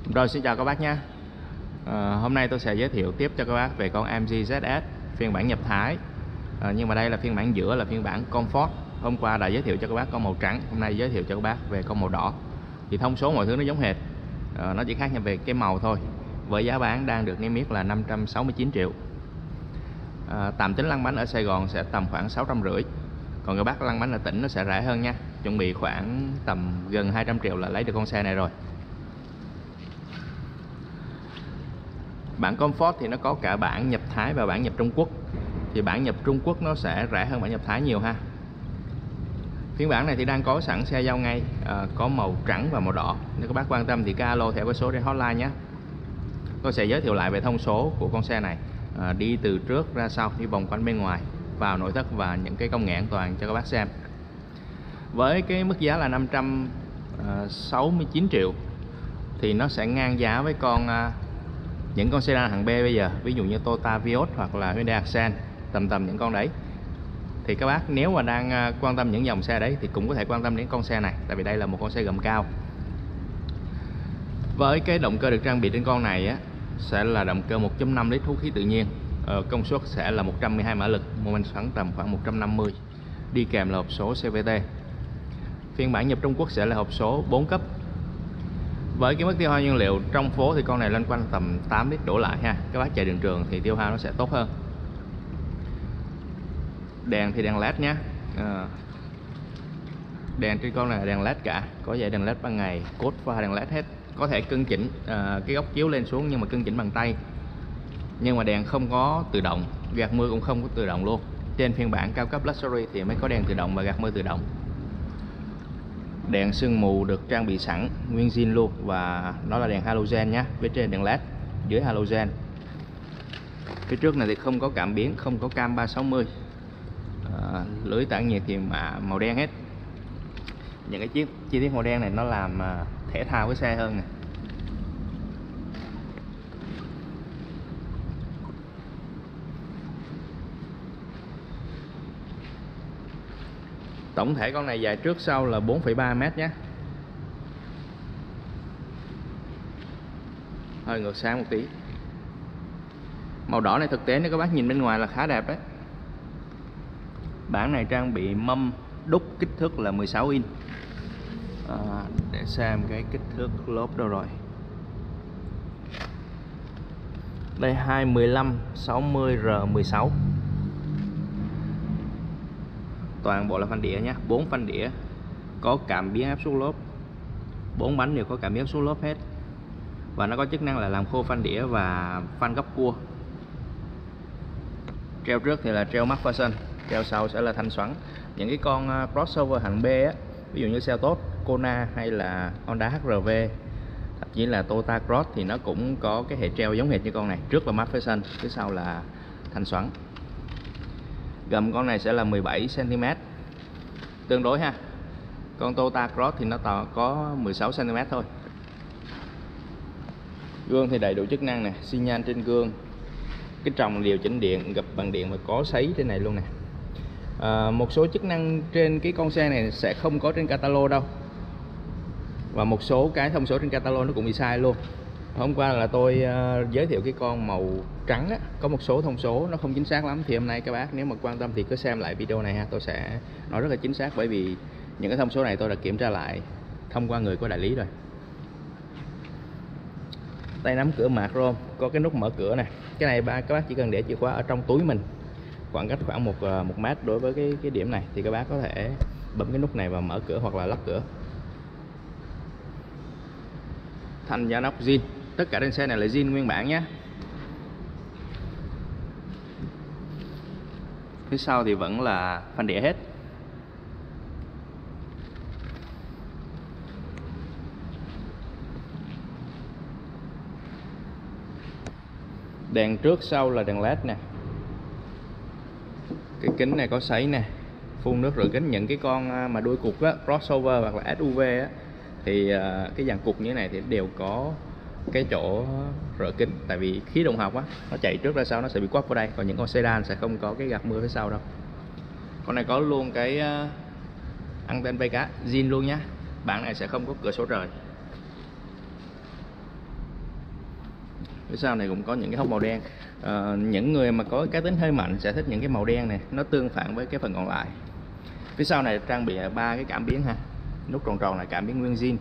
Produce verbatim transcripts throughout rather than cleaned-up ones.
Rồi, xin chào các bác nhé. à, Hôm nay tôi sẽ giới thiệu tiếp cho các bác về con em giê zét ét phiên bản nhập Thái. à, Nhưng mà đây là phiên bản giữa, là phiên bản Comfort. Hôm qua đã giới thiệu cho các bác con màu trắng, hôm nay giới thiệu cho các bác về con màu đỏ. Thì thông số mọi thứ nó giống hệt, à, nó chỉ khác nhau về cái màu thôi. Với giá bán đang được niêm yết là năm trăm sáu mươi chín triệu. à, Tạm tính lăn bánh ở Sài Gòn sẽ tầm khoảng sáu trăm rưỡi. Còn các bác lăn bánh ở tỉnh nó sẽ rẻ hơn nha. Chuẩn bị khoảng tầm gần hai trăm triệu là lấy được con xe này rồi. Bản Comfort thì nó có cả bản nhập Thái và bản nhập Trung Quốc. Thì bản nhập Trung Quốc nó sẽ rẻ hơn bản nhập Thái nhiều ha. Phiên bản này thì đang có sẵn xe giao ngay, à, có màu trắng và màu đỏ. Nếu các bác quan tâm thì cứ alo theo cái số trên hotline nhé. Tôi sẽ giới thiệu lại về thông số của con xe này, à, đi từ trước ra sau, đi vòng quanh bên ngoài, vào nội thất và những cái công nghệ an toàn cho các bác xem. Với cái mức giá là năm trăm sáu mươi chín triệu thì nó sẽ ngang giá với con à, những con sedan hạng B bây giờ, ví dụ như Toyota Vios hoặc là Hyundai Accent, tầm tầm những con đấy. Thì các bác nếu mà đang quan tâm những dòng xe đấy thì cũng có thể quan tâm đến con xe này, tại vì đây là một con xe gầm cao. Với cái động cơ được trang bị trên con này á, sẽ là động cơ một chấm năm lít hút khí tự nhiên, ờ, công suất sẽ là một trăm mười hai mã lực, mô men xoắn tầm khoảng một trăm năm mươi, đi kèm là hộp số xê vê tê. Phiên bản nhập Trung Quốc sẽ là hộp số bốn cấp. Với cái mức tiêu hao nhiên liệu trong phố thì con này loanh quanh tầm tám lít đổ lại ha. Các bác chạy đường trường thì tiêu hao nó sẽ tốt hơn. Đèn thì đèn led nhé. à, Đèn trên con này là đèn led cả, có dãy đèn led ban ngày, cốt pha đèn led hết. Có thể cân chỉnh à, cái góc chiếu lên xuống, nhưng mà cân chỉnh bằng tay. Nhưng mà đèn không có tự động, gạt mưa cũng không có tự động luôn. Trên phiên bản cao cấp Luxury thì mới có đèn tự động và gạt mưa tự động. Đèn sương mù được trang bị sẵn nguyên zin luôn, và nó là đèn halogen nhé, phía trên đèn led, dưới halogen. Phía trước này thì không có cảm biến, không có cam ba sáu mươi. à, lưới tản nhiệt thì mà màu đen hết. Những cái chiếc chi tiết màu đen này nó làm à, thể thao với xe hơn nè. Tổng thể con này dài trước sau là bốn phẩy ba mét nhé. Hơi ngược sáng một tí. Màu đỏ này thực tế nếu các bác nhìn bên ngoài là khá đẹp đấy. Bản này trang bị mâm đúc kích thước là mười sáu inch. à, Để xem cái kích thước lốp đâu rồi. Đây hai mười lăm sáu mươi R mười sáu. Toàn bộ là phanh đĩa nhé, bốn phanh đĩa, có cảm biến áp suất lốp, bốn bánh đều có cảm biến áp suất lốp hết. Và nó có chức năng là làm khô phanh đĩa và phanh góc cua. Treo trước thì là treo McPherson, treo sau sẽ là thanh xoắn. Những cái con crossover hạng B á, ví dụ như Seltos, Kona hay là Honda hát rờ vê, thậm chí là Toyota Cross thì nó cũng có cái hệ treo giống hệt như con này. Trước là McPherson, phía sau là thanh xoắn. Gầm con này sẽ là mười bảy xăng ti mét, tương đối ha. Con Toyota Cross thì nó to có mười sáu xăng ti mét thôi. Gương thì đầy đủ chức năng nè, xi nhan trên gương, cái tròng điều chỉnh điện, gập bằng điện và có sấy trên này luôn nè. à, Một số chức năng trên cái con xe này sẽ không có trên catalog đâu, và một số cái thông số trên catalog nó cũng bị sai luôn. Hôm qua là tôi uh, giới thiệu cái con màu trắng á, có một số thông số nó không chính xác lắm. Thì hôm nay các bác nếu mà quan tâm thì cứ xem lại video này ha, tôi sẽ nói rất là chính xác, bởi vì những cái thông số này tôi đã kiểm tra lại thông qua người của đại lý rồi. Tay nắm cửa mạ chrome, có cái nút mở cửa này. Cái này ba các bác chỉ cần để chìa khóa ở trong túi mình, khoảng cách khoảng một một mét đối với cái cái điểm này, thì các bác có thể bấm cái nút này và mở cửa hoặc là lắp cửa. Thanh giá nóc zin, tất cả trên xe này là zin nguyên bản nhé. Phía sau thì vẫn là phanh đĩa hết. Đèn trước sau là đèn led nè. Cái kính này có sấy nè, phun nước rửa kính. Những cái con mà đuôi cục á, crossover hoặc là ét u vê á, thì cái dàn cục như thế này thì đều có cái chỗ rửa kính, tại vì khí động học á, nó chạy trước ra sau nó sẽ bị quắp vào đây. Còn những con sedan sẽ không có cái gạt mưa phía sau đâu. Con này có luôn cái anten vê cá zin luôn nhá. Bản này sẽ không có cửa sổ trời. Phía sau này cũng có những cái hốc màu đen. À, những người mà có cá tính hơi mạnh sẽ thích những cái màu đen này, nó tương phản với cái phần còn lại. Phía sau này trang bị ba cái cảm biến ha, nút tròn tròn là cảm biến nguyên zin.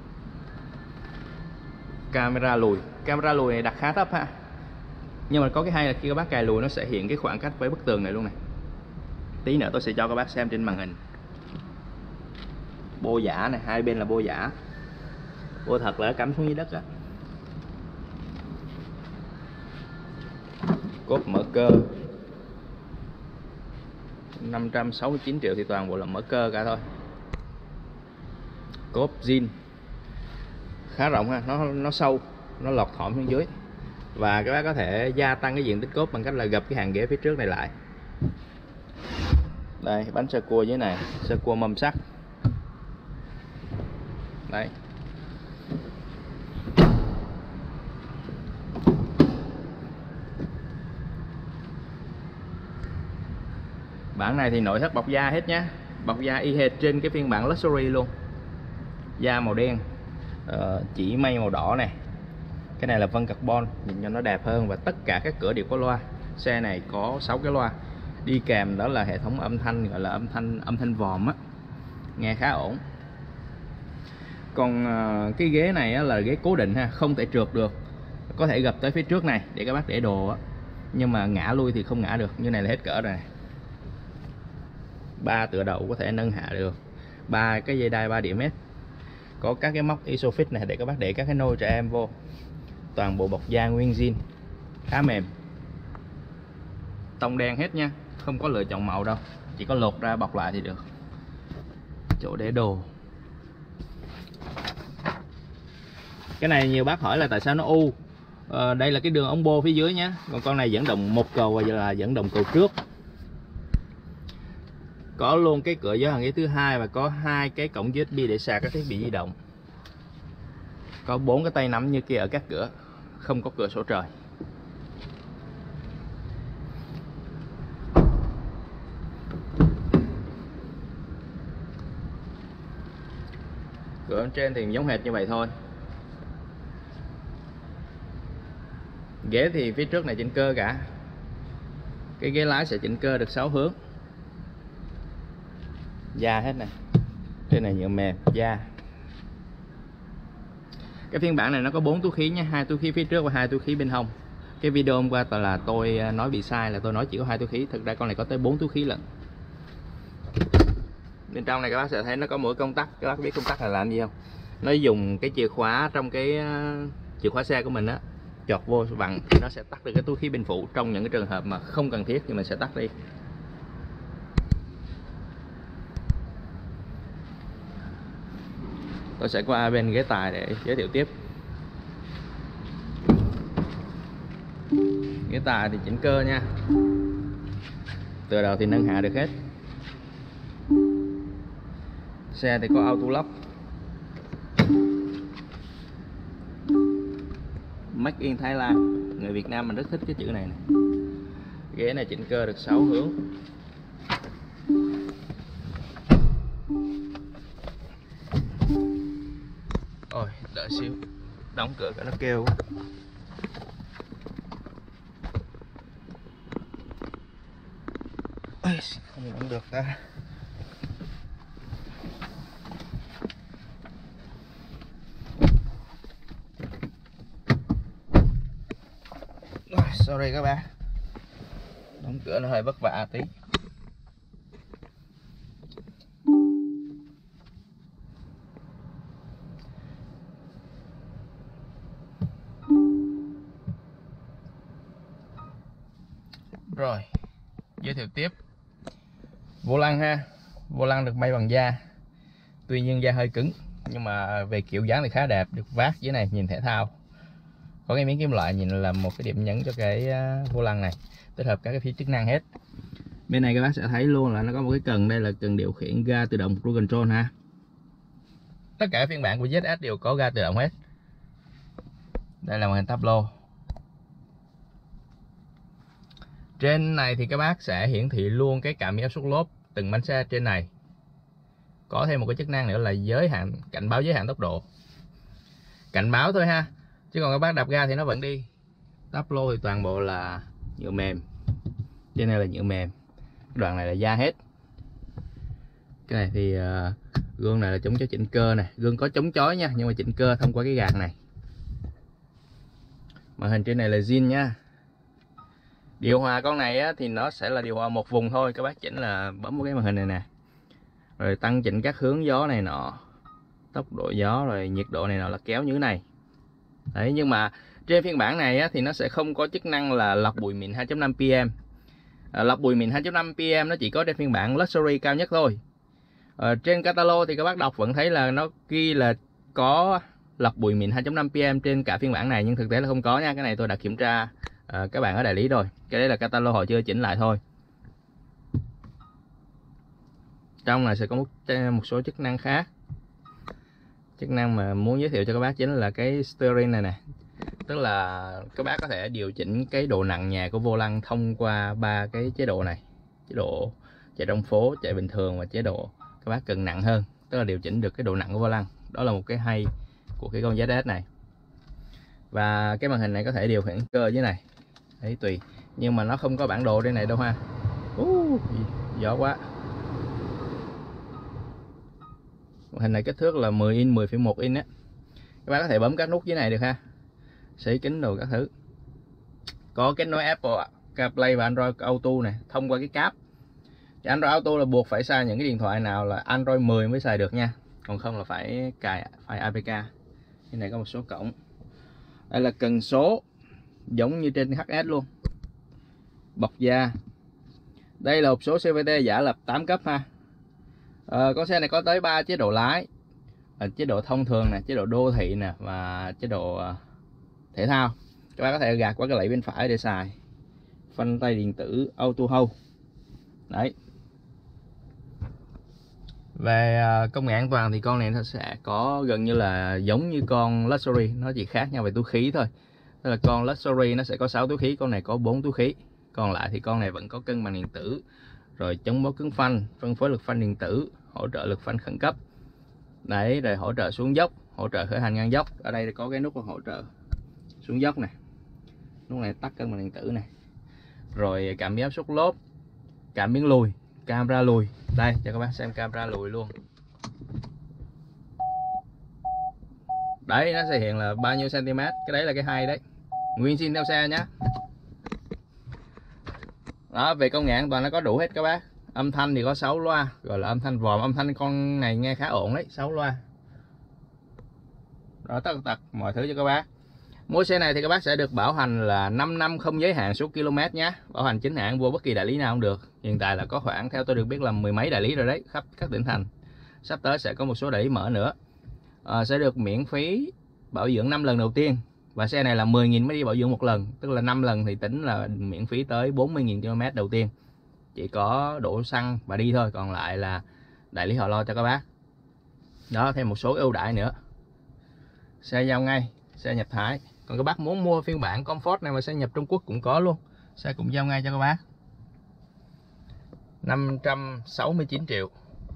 Camera lùi, camera lùi này đặt khá thấp ha, nhưng mà có cái hay là khi các bác cài lùi nó sẽ hiện cái khoảng cách với bức tường này luôn này. Tí nữa tôi sẽ cho các bác xem trên màn hình. Bô giả này, hai bên là bô giả, bô thật là cắm xuống dưới đất á. Cốp mở cơ, năm trăm sáu mươi chín triệu thì toàn bộ là mở cơ cả thôi. Cốp zin khá rộng ha, nó nó sâu, nó lọt thỏm xuống dưới. Và các bác có thể gia tăng cái diện tích cốp bằng cách là gập cái hàng ghế phía trước này lại. Đây, bánh sơ cua dưới này, sơ cua mâm sắt. Đây. Bản này thì nội thất bọc da hết nhá, bọc da y hệt trên cái phiên bản Luxury luôn. Da màu đen, ờ, chỉ mây màu đỏ này. Cái này là vân carbon, nhìn cho nó đẹp hơn. Và tất cả các cửa đều có loa. Xe này có sáu cái loa. Đi kèm đó là hệ thống âm thanh, gọi là âm thanh âm thanh vòm á, nghe khá ổn. Còn uh, cái ghế này á, là ghế cố định ha, không thể trượt được. Có thể gập tới phía trước này để các bác để đồ á, nhưng mà ngã lui thì không ngã được. Như này là hết cỡ rồi. Ba tựa đầu có thể nâng hạ được. Ba cái dây đai ba điểm hết. Có các cái móc Isofix này để các bác để các cái nôi trẻ em vô. Toàn bộ bọc da nguyên zin, khá mềm. Tông đen hết nha, không có lựa chọn màu đâu, chỉ có lột ra bọc lại thì được. Chỗ để đồ. Cái này nhiều bác hỏi là tại sao nó u. ờ, Đây là cái đường ống bô phía dưới nhé. Còn con này dẫn động một cầu và là dẫn động cầu trước. Có luôn cái cửa gió hàng ghế thứ hai và có hai cái cổng u ét bê để sạc các thiết bị di động. Có bốn cái tay nắm như kia ở các cửa, không có cửa sổ trời. Cửa bên trên thì giống hệt như vậy thôi. Ghế thì phía trước này chỉnh cơ cả. Cái ghế lái sẽ chỉnh cơ được sáu hướng. Da hết này. Trên này nhựa mềm, da. Cái phiên bản này nó có bốn túi khí nha, hai túi khí phía trước và hai túi khí bên hông. Cái video hôm qua là tôi nói bị sai, là tôi nói chỉ có hai túi khí, thực ra con này có tới bốn túi khí lận. Bên trong này các bác sẽ thấy nó có mũi công tắc. Các bác biết công tắc là làm gì không? Nó dùng cái chìa khóa trong cái chìa khóa xe của mình á, chọt vô vặn thì nó sẽ tắt được cái túi khí bên phụ trong những cái trường hợp mà không cần thiết thì mình sẽ tắt đi. Tôi sẽ qua bên ghế tài để giới thiệu tiếp. Ghế tài thì chỉnh cơ nha, từ đầu thì nâng hạ được hết. Xe thì có auto lock, Made in Thái Lan. Người Việt Nam mình rất thích cái chữ này, này. Ghế này chỉnh cơ được sáu hướng. Ôi, đợi xíu, đóng cửa cả nó kêu. Ôi, không đóng được ta. Sorry các bạn, đóng cửa nó hơi vất vả tí. Rồi, giới thiệu tiếp. Vô lăng ha, vô lăng được may bằng da. Tuy nhiên da hơi cứng, nhưng mà về kiểu dáng thì khá đẹp, được vác dưới này nhìn thể thao. Có cái miếng kim loại nhìn là một cái điểm nhấn cho cái vô lăng này, tích hợp các cái phím chức năng hết. Bên này các bác sẽ thấy luôn là nó có một cái cần, đây là cần điều khiển ga tự động cruise control ha. Tất cả phiên bản của Z S đều có ga tự động hết. Đây là màn hình tablo. Trên này thì các bác sẽ hiển thị luôn cái cảm biến áp suất lốp từng bánh xe trên này. Có thêm một cái chức năng nữa là giới hạn, cảnh báo giới hạn tốc độ. Cảnh báo thôi ha, chứ còn các bác đạp ga thì nó vẫn đi. Táp lô thì toàn bộ là nhựa mềm, trên này là nhựa mềm, đoạn này là da hết. Cái này thì uh, gương này là chống chói chỉnh cơ này, gương có chống chói nha, nhưng mà chỉnh cơ thông qua cái gạt này. Màn hình trên này là zin nha. Điều hòa con này á, thì nó sẽ là điều hòa một vùng thôi, các bác chỉnh là bấm vào cái màn hình này nè, rồi tăng chỉnh các hướng gió này nọ, tốc độ gió, rồi nhiệt độ này nọ là kéo như thế này. Đấy, nhưng mà trên phiên bản này á, thì nó sẽ không có chức năng là lọc bụi mịn hai chấm năm pê em. À, lọc bụi mịn hai chấm năm pê em nó chỉ có trên phiên bản Luxury cao nhất thôi. À, trên catalog thì các bác đọc vẫn thấy là nó ghi là có lọc bụi mịn hai chấm năm pê em trên cả phiên bản này, nhưng thực tế là không có nha. Cái này tôi đã kiểm tra à, các bạn ở đại lý rồi. Cái đấy là catalog họ chưa chỉnh lại thôi. Trong này sẽ có một, một số chức năng khác. Chức năng mà muốn giới thiệu cho các bác chính là cái steering này nè. Tức là các bác có thể điều chỉnh cái độ nặng nhẹ của vô lăng thông qua ba cái chế độ này. Chế độ chạy trong phố, chạy bình thường, và chế độ các bác cần nặng hơn, tức là điều chỉnh được cái độ nặng của vô lăng. Đó là một cái hay của cái con Z S này. Và cái màn hình này có thể điều khiển cơ dưới này. Đấy, tùy. Nhưng mà nó không có bản đồ trên này đâu ha. uh, Gió quá. Màn hình này kích thước là mười inch, mười phẩy một inch á. Các bác có thể bấm các nút dưới này được ha. Xí kính đồ các thứ. Có kết nối Apple CarPlay và Android Auto này thông qua cái cáp. Thì Android Auto là buộc phải xài những cái điện thoại nào là Android mười mới xài được nha. Còn không là phải cài phải a pê ca. Cái này có một số cổng. Đây là cần số giống như trên hát ét luôn. Bọc da. Đây là hộp số xê vê tê giả lập tám cấp ha. À, con xe này có tới ba chế độ lái. À, chế độ thông thường nè, chế độ đô thị nè, và chế độ uh, thể thao. Các bạn có thể gạt qua cái lẫy bên phải để xài. Phanh tay điện tử auto hold. Đấy. Về uh, công nghệ an toàn thì con này nó sẽ có gần như là giống như con Luxury, nó chỉ khác nhau về túi khí thôi. Tức là con Luxury nó sẽ có sáu túi khí, con này có bốn túi khí. Còn lại thì con này vẫn có cân bằng điện tử, rồi chống bó cứng phanh, phân phối lực phanh điện tử, hỗ trợ lực phanh khẩn cấp. Đấy, rồi hỗ trợ xuống dốc, hỗ trợ khởi hành ngang dốc. Ở đây có cái nút hỗ trợ xuống dốc này. Nút này tắt cân bằng điện tử này. Rồi cảm biến áp suất lốp, cảm biến lùi, camera lùi. Đây cho các bác xem camera lùi luôn. Đấy, nó sẽ hiện là bao nhiêu cm. Cái đấy là cái hay đấy. Nguyên zin theo xe nhá. Đó, về công nghệ an toàn nó có đủ hết các bác. Âm thanh thì có sáu loa, gọi là âm thanh vòm. Âm thanh con này nghe khá ổn đấy, sáu loa. Đó, tất tật mọi thứ cho các bác. Mua xe này thì các bác sẽ được bảo hành là năm năm không giới hạn số km nhé. Bảo hành chính hãng, vô bất kỳ đại lý nào cũng được. Hiện tại là có khoảng, theo tôi được biết là mười mấy đại lý rồi đấy, khắp các tỉnh thành. Sắp tới sẽ có một số đại lý mở nữa. À, sẽ được miễn phí bảo dưỡng năm lần đầu tiên. Và xe này là mười nghìn mới đi bảo dưỡng một lần. Tức là năm lần thì tính là miễn phí tới bốn mươi nghìn km đầu tiên. Chỉ có đổ xăng và đi thôi, còn lại là đại lý họ lo cho các bác. Đó, thêm một số ưu đãi nữa. Xe giao ngay, xe nhập Thái. Còn các bác muốn mua phiên bản Comfort này mà xe nhập Trung Quốc cũng có luôn. Xe cũng giao ngay cho các bác. năm trăm sáu mươi chín triệu.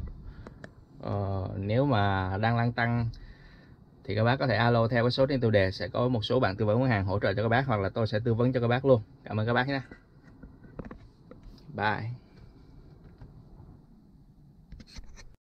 Ờ, nếu mà đang lăn tăng thì các bác có thể alo theo cái số trên tiêu đề, sẽ có một số bạn tư vấn bán hàng hỗ trợ cho các bác, hoặc là tôi sẽ tư vấn cho các bác luôn. Cảm ơn các bác nhé. Bye.